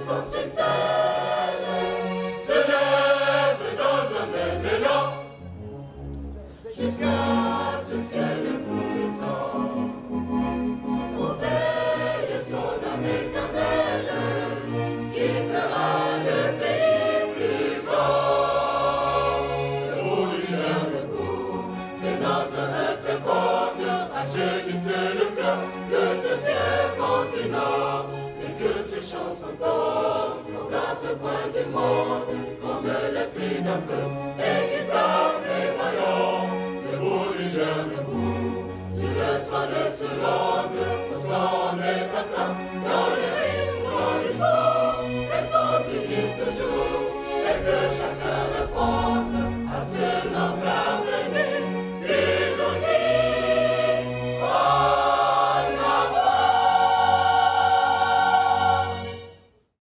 son tutelle se lève dans un même élan jusqu'à ce ciel éblouissant. Pour veiller son âme éternelle qui fera le pays plus grand. Debout, Niger, debout, c'est notre rêve féconde, rajeunissez le cœur de ce vieux continent. Et que ces chansons tombent aux quatre coins du monde comme le cri d'un peuple équitable et vaillant. Debout, Niger, debout, sur le sol de ce monde, au son des tam-tams, dans les rythmes, dans les sons, restons unis toujours, et que chacun réponde.